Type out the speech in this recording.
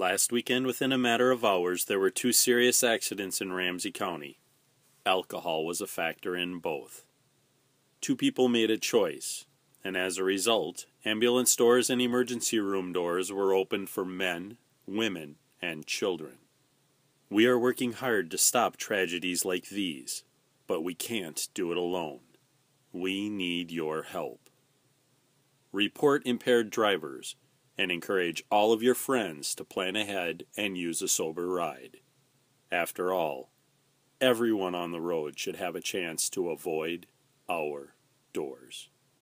Last weekend, within a matter of hours, there were 2 serious accidents in Ramsey County. Alcohol was a factor in both. 2 people made a choice, and as a result, ambulance doors and emergency room doors were opened for men, women, and children. We are working hard to stop tragedies like these, but we can't do it alone. We need your help. Report impaired drivers and encourage all of your friends to plan ahead and use a sober ride. After all, everyone on the road should have a chance to avoid our doors.